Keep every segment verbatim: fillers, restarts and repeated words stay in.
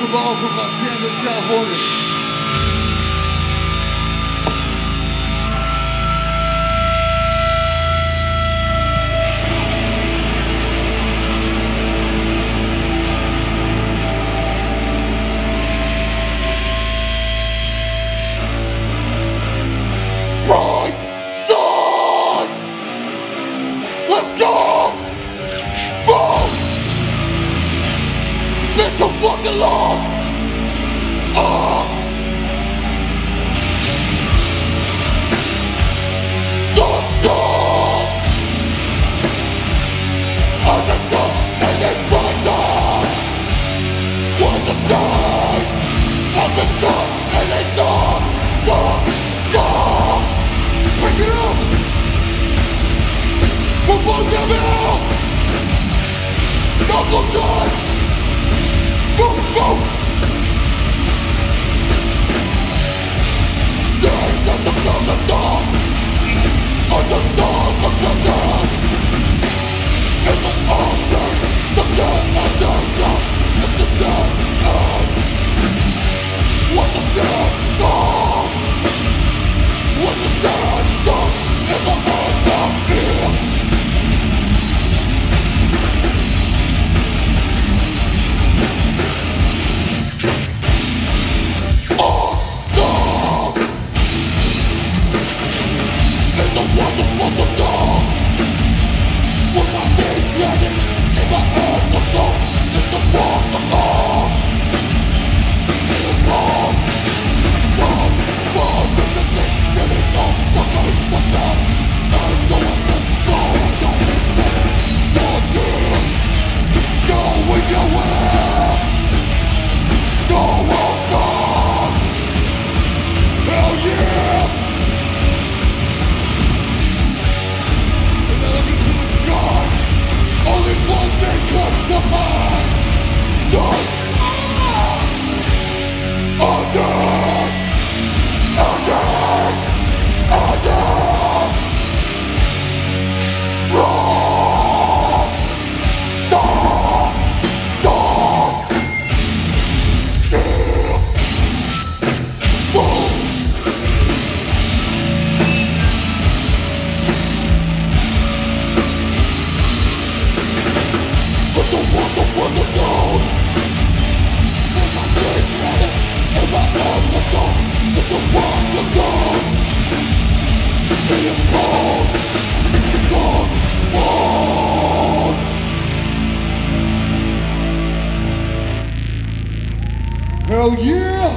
Xibalba from Los Angeles, California. Let's go! Boom! Been too fucking long! Uh. Don't stop! I can go and then fight on! One to die! I can go and then go! Go! Go! Pick it up! Football devil! Knuckle dust! Boom, boom! Days at the blood of dawn! On the dawn of the dawn! In my altar, the dead and the young, and the dead end! What a sad song! What a sad song! In my heart of fear! Wonderful to know when my big dragon in my earth of gold is the walk along. It is gone, gone, gone from the thing that it goes to face the death. I'm going to go, go, go, go, go with your will, go on cost. Hell yeah! Only one thing comes to mind. Dust. Again. Again. Again. Wrong. Dog. Dog. Still. Boom. But the one, the one to know when my big dragon in my head to go, it's a one to go. It is cold, cold bones. Hell yeah!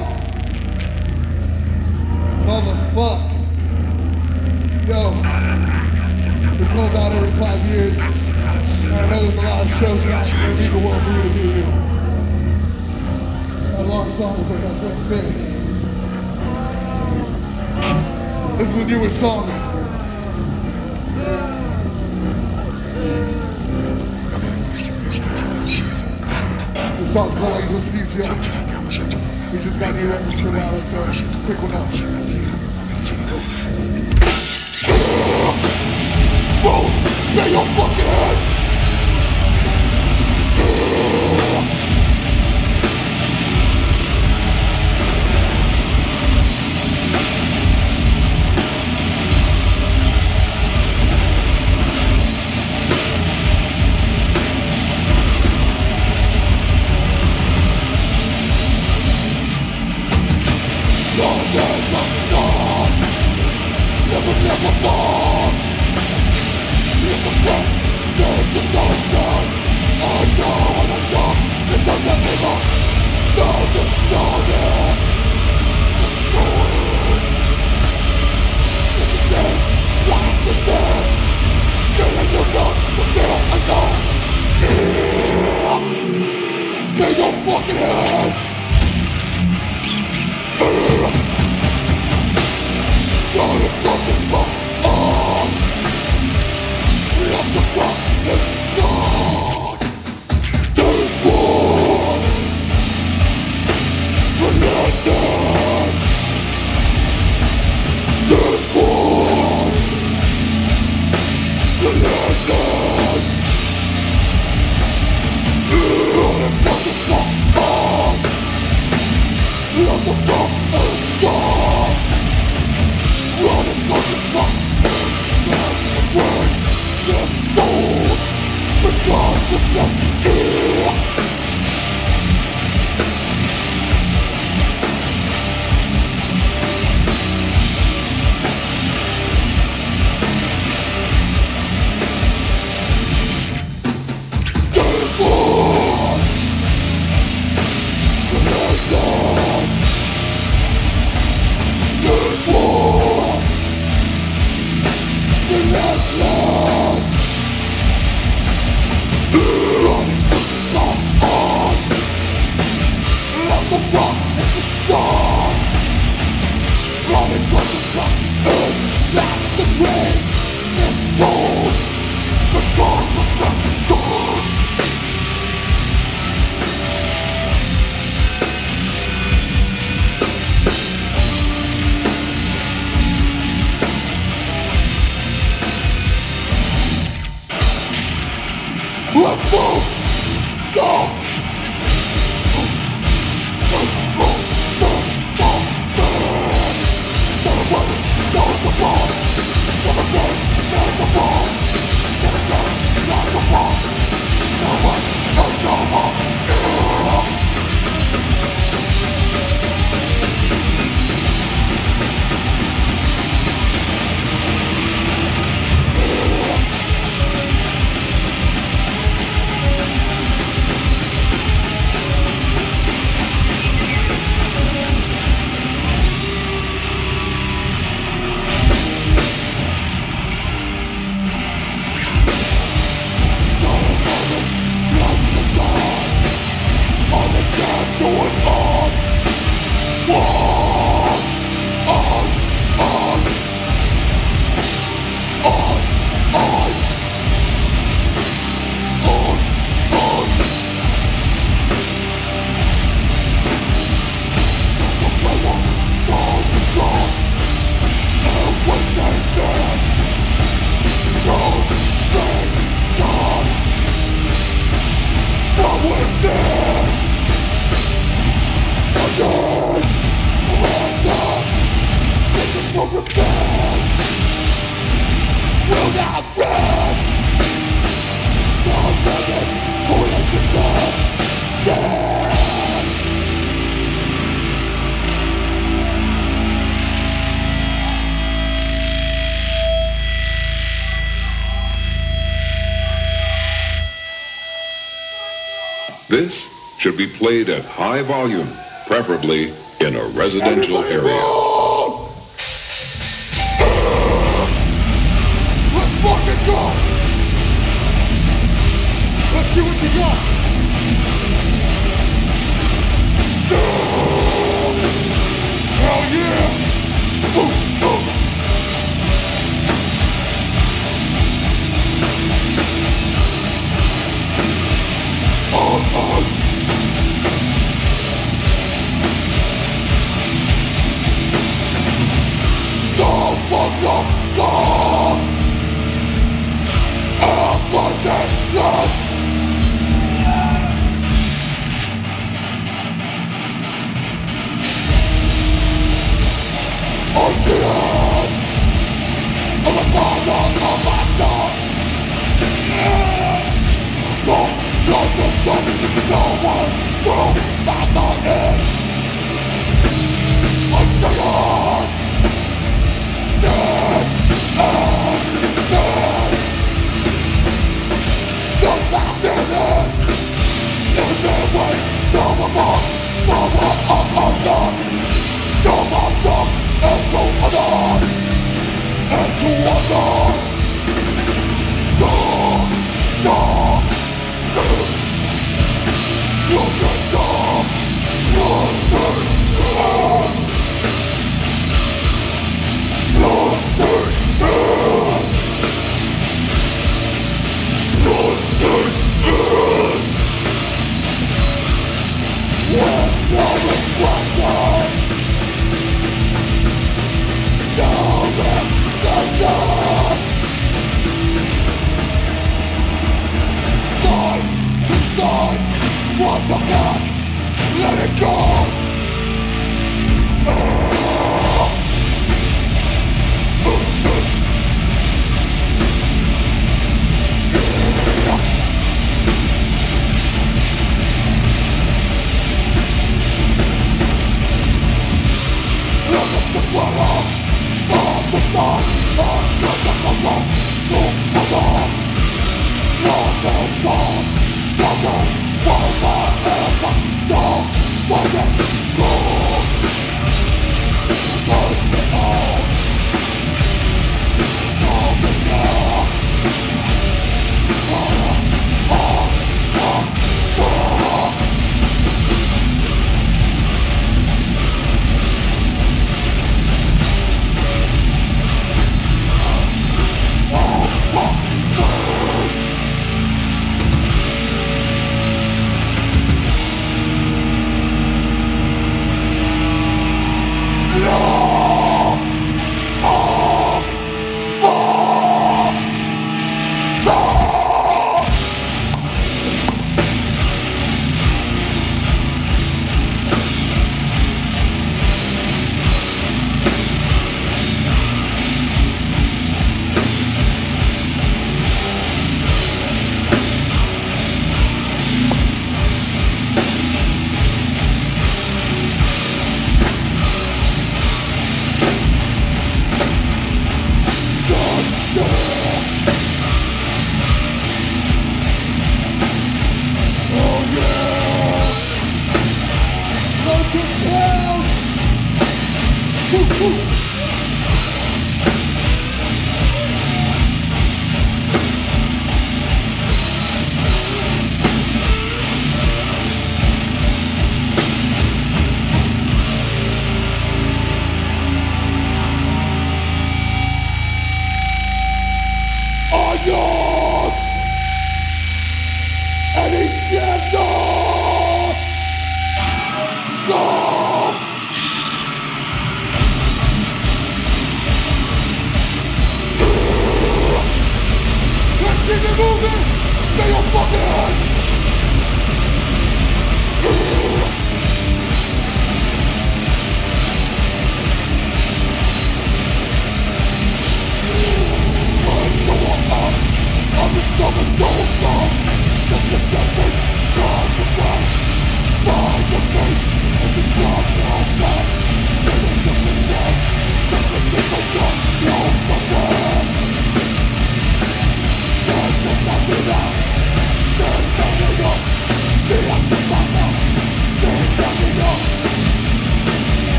Motherfuck. Yo, we come out every five years. I know there's a lot of shows tonight, but it means the world for you to be here. That long song was like our friend Faye. This is a newer song. This song's called like Justicia. We just got new records put out right there. Pick one up. Both! Pay your fucking heads! Never, never born. Let the breath, dead to die, dead. I know what I know. It doesn't ever. No, distorted. Distorted. It's the dead. Watch it dead. Killing you not. The deal I know. Yeah. Pay your fucking heads. Yeah. Got it fucking fuck on. Let the rock inside. There's one relented. There's one relented. Let it fucking fuck on. This should be played at high volume, preferably in a residential Everybody area. move! Let's fucking go! Let's see what you got! Hell yeah! Ooh, ooh. Oh, oh. No one's up, gone. I wasn't left. I see it. I'm a father of my dog. No, no, no, no, no one will stop the end. I see it. Dead and dead. No happiness. In their way, no more, no more of our dog. No more dog, and to others, and to others. Dog, dog. Look at dog. Bloodstained hands. Bloodstained hands. Bloodstained hands. When no reflection, no reflection. Side to side, front to back, let it go. Nothing will forever.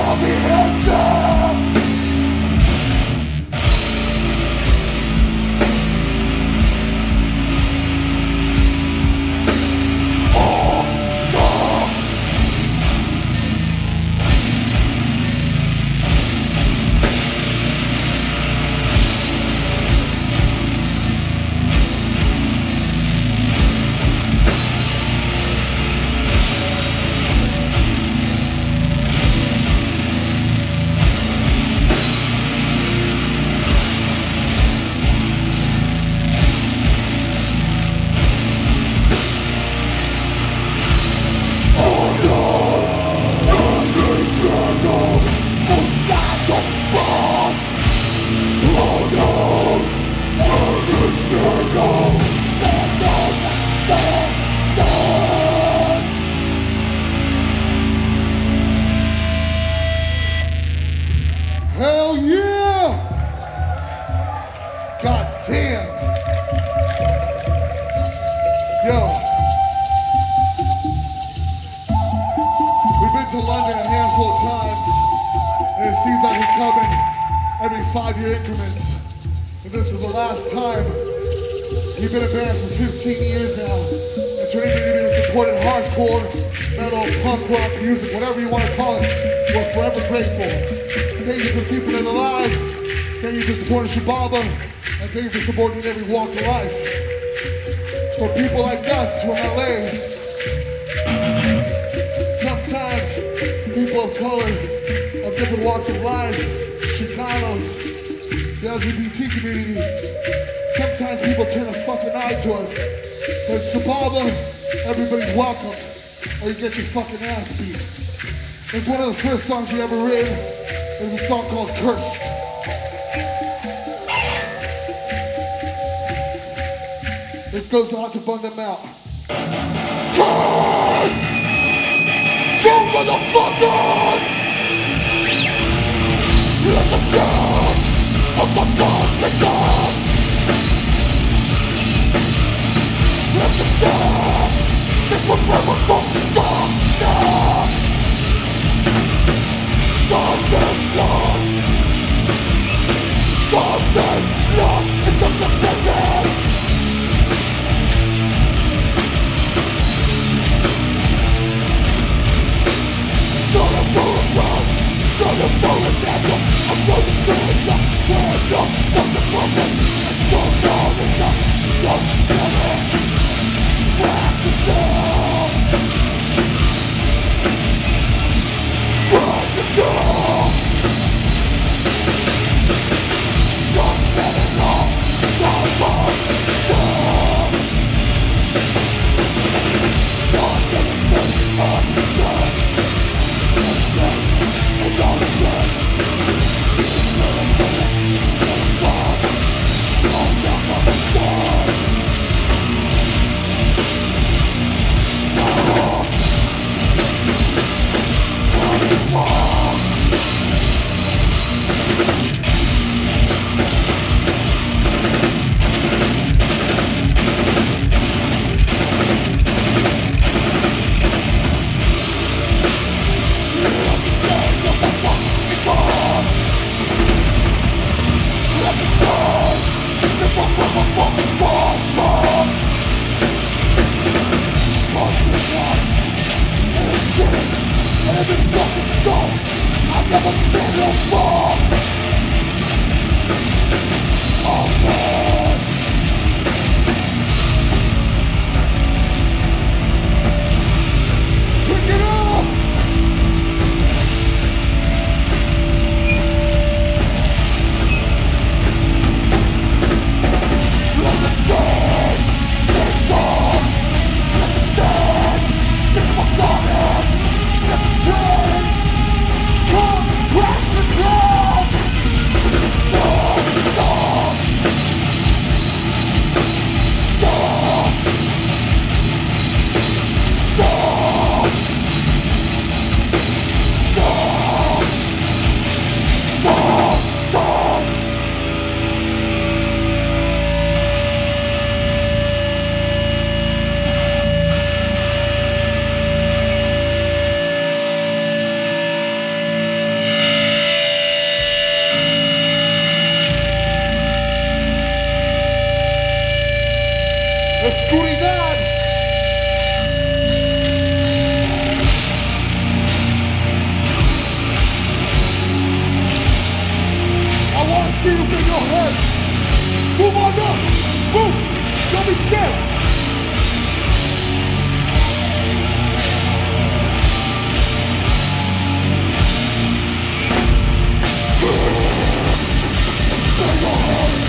gonna be hit there. Hell yeah! God damn! Yo, we've been to London a handful of times, and it seems like we're coming every five-year increments. And this is the last time. We've been a band for fifteen years now, and for anybody that supported hardcore, metal, punk rock music, whatever you want to call it, we're forever grateful. Thank you for keeping it alive. Thank you for supporting Xibalba. And thank you for supporting every walk of life. For people like us from L A, sometimes people of color, of different walks of life, Chicanos, the L G B T community, sometimes people turn a fucking eye to us. But Xibalba, everybody's welcome, or you get your fucking ass beat. It's one of the first songs we ever written. There's a song called Cursed. This goes out to bum them out. Cursed! No motherfuckers! Let the death of the God begin! Let the death be forever fucking gone! God is love. God is love. It's just a second. Not a bullet gun. Not a bullet natural. I'm going to bring up. Bring up. What's the problem? I don't know. It's a don't get it. Wax it down. Wax it down. Just let it go. Don't fall down. Don't get it free on the sun. It's dead. It's all the dead. It's never gonna get gone. Don't never die. No. I've never seen you fall. Oh man. Pick it up. Let the dead be gone. Let the dead be forgotten. Let the dead come crash it down. No, no. oscuridad. I want to see you bring your heads. Move on up. Move. Don't be scared. Bring your heads.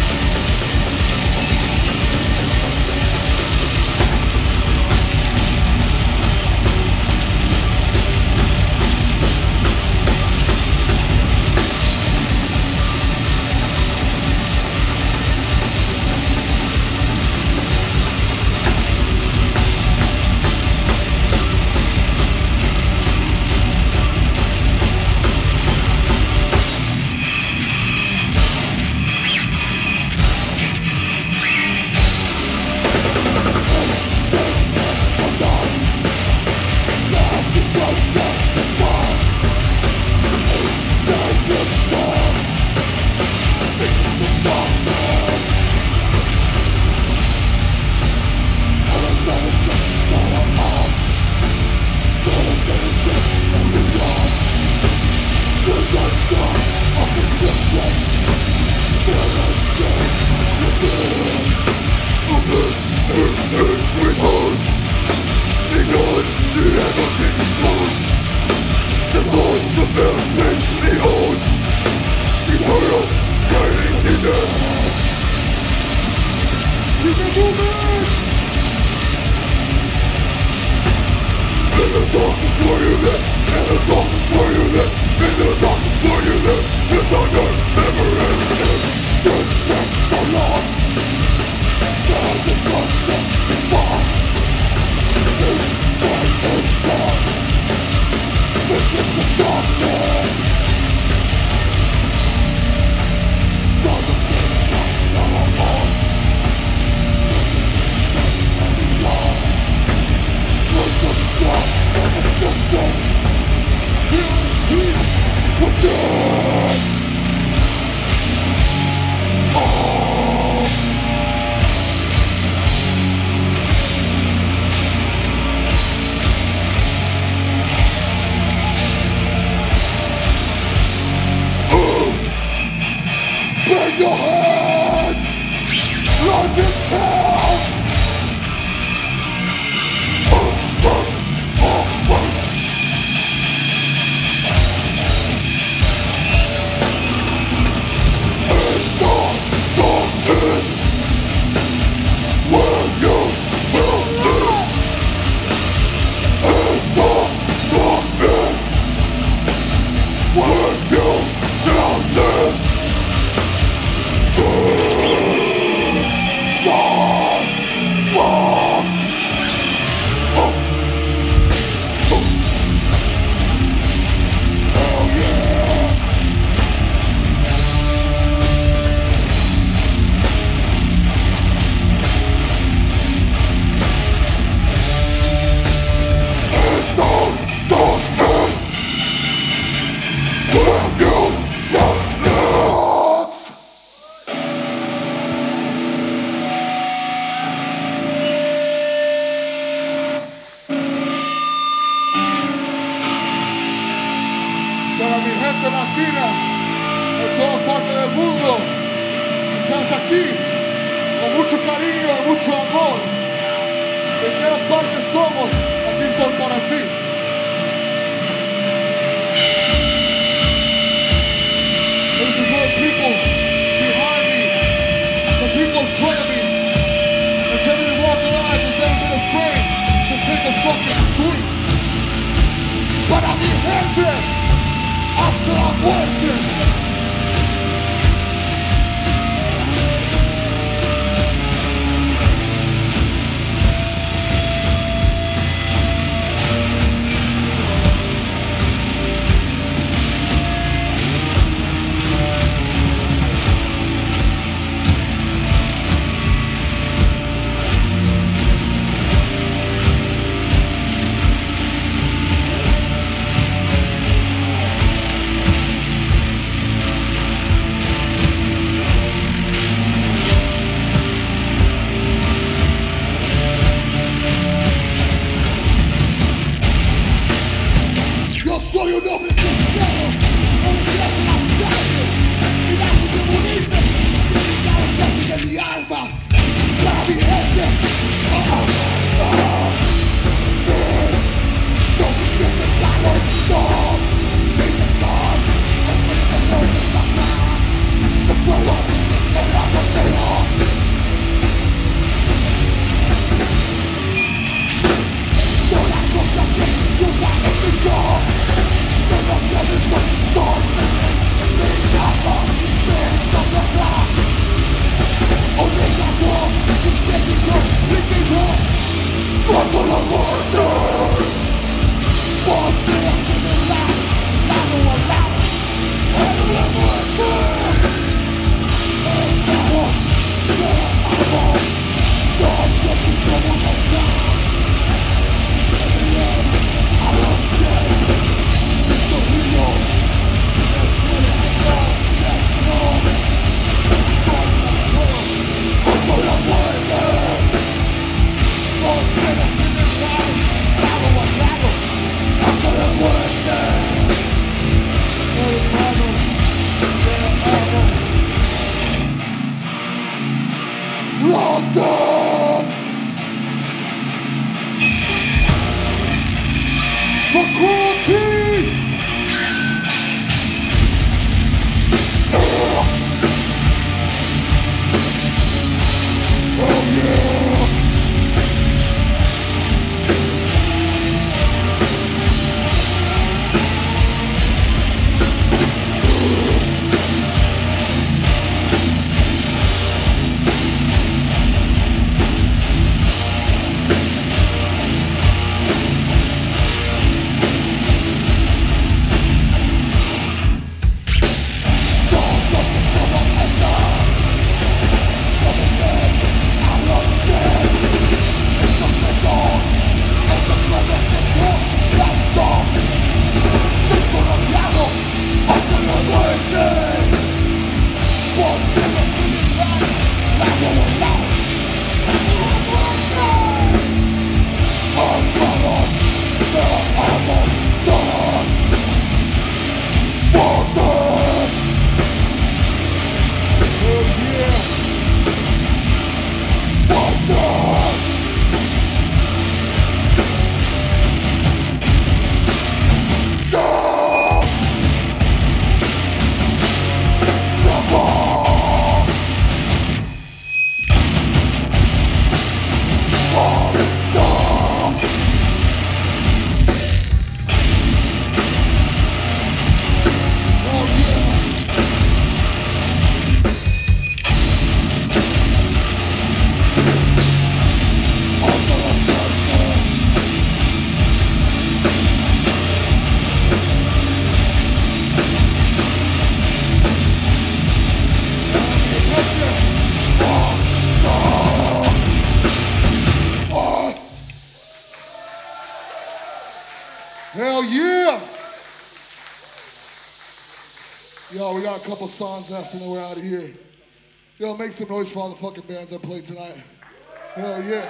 Yo, we got a couple songs left and then we're out of here. Yo, make some noise for all the fucking bands I played tonight. Hell yeah.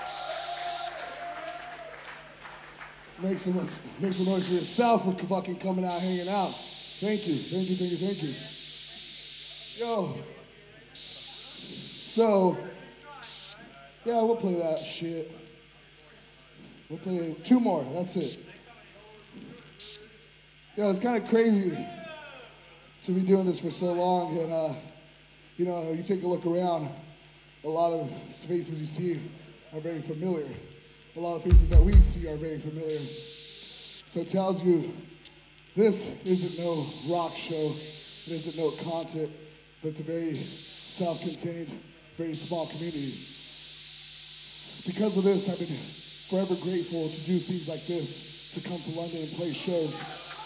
Make some, make some noise for yourself for fucking coming out, hanging out. Thank you, thank you, thank you, thank you. Yo. So, yeah, we'll play that shit. We'll play two more, that's it. Yeah, it's kind of crazy to be doing this for so long, and uh, you know, you take a look around, a lot of faces you see are very familiar. A lot of faces that we see are very familiar. So it tells you this isn't no rock show, it isn't no concert, but it's a very self-contained, very small community. Because of this, I've been forever grateful to do things like this, to come to London and play shows.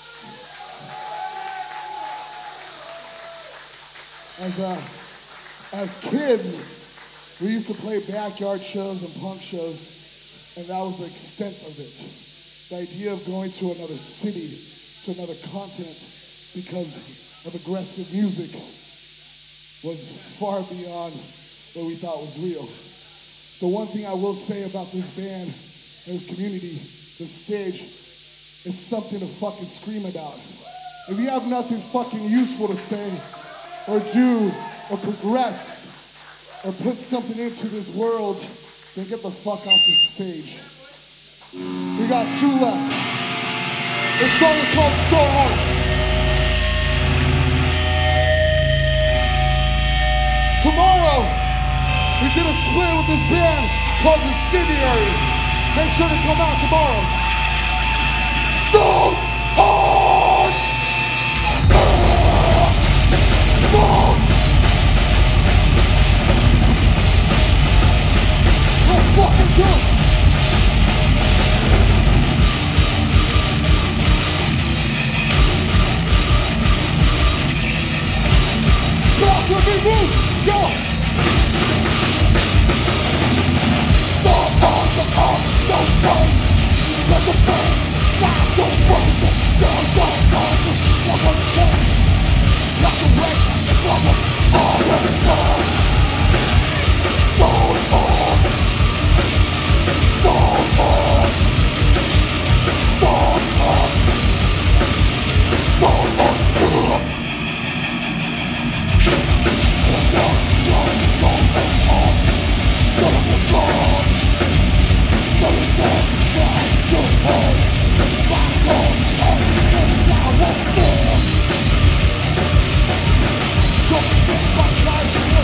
As, uh, as kids, we used to play backyard shows and punk shows, and that was the extent of it. The idea of going to another city, to another continent, because of aggressive music was far beyond what we thought was real. The one thing I will say about this band and this community, this stage, is something to fucking scream about. If you have nothing fucking useful to say, or do, or progress, or put something into this world, then get the fuck off the stage. We got two left. This song is called Soul Hearts. Tomorrow, we did a split with this band called Incendiary. Make sure to come out tomorrow. Soul Hearts! Let's fucking go! Back to me, move! Go! Don't hold the arm, don't wait! Let the pain, now don't break it! Don't, don't, don't, don't, don't change! That's the way the problem already knows. Stone on, stone on, stone on, stone on. Don't, don't, don't make on. Don't be gone. Don't get back to home. Back home, and it's our war. Don't stand by life.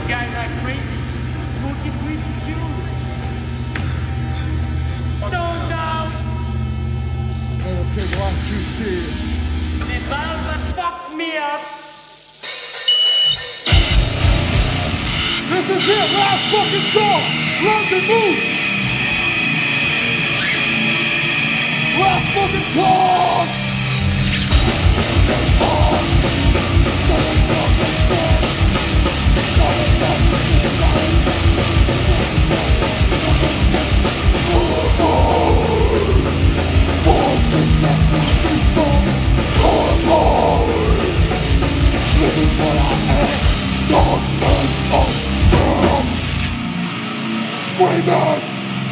guys are crazy. Smoking weed with you. Don't down. Never take life too serious. Xibalba fucked me up. This is it, last fucking song. London moves. Last fucking talk. Scream it!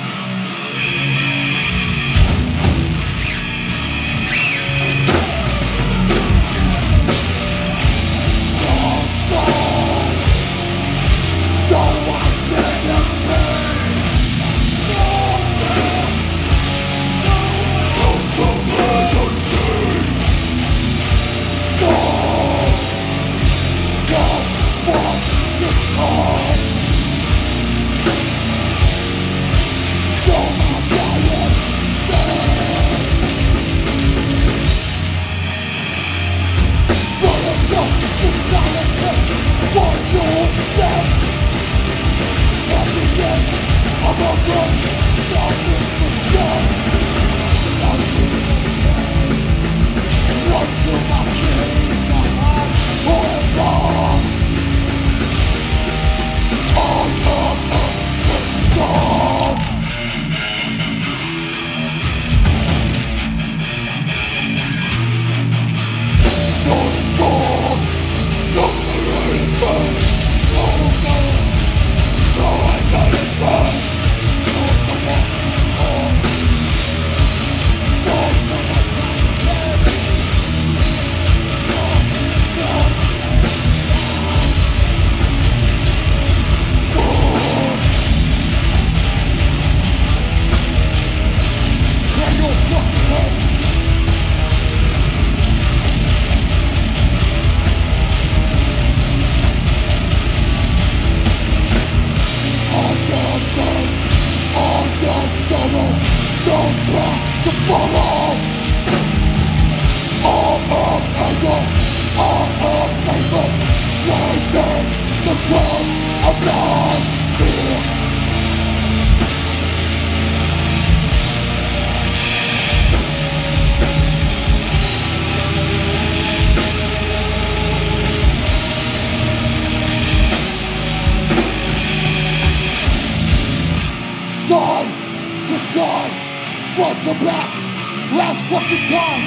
Side to side, front to back, last fucking time.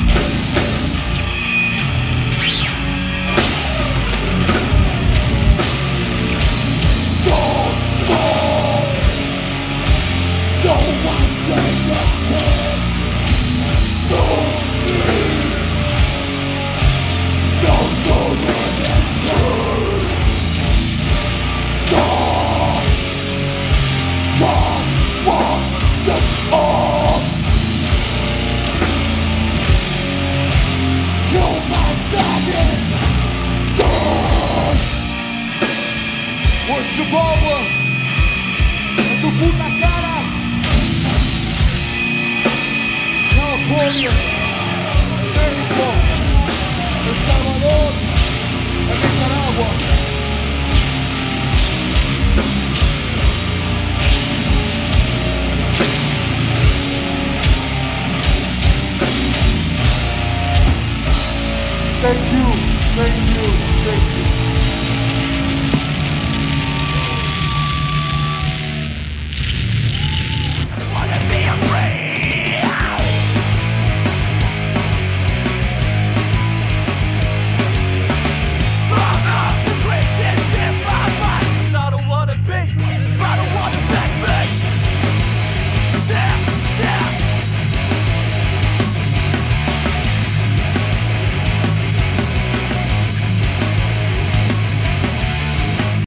No soul, no identity, no peace, no serenity. Die, die. Walk this on till my dying death. What's Xibalba? En tu puta cara. California, México, El Salvador, en Nicaragua. Thank you, thank you, thank you.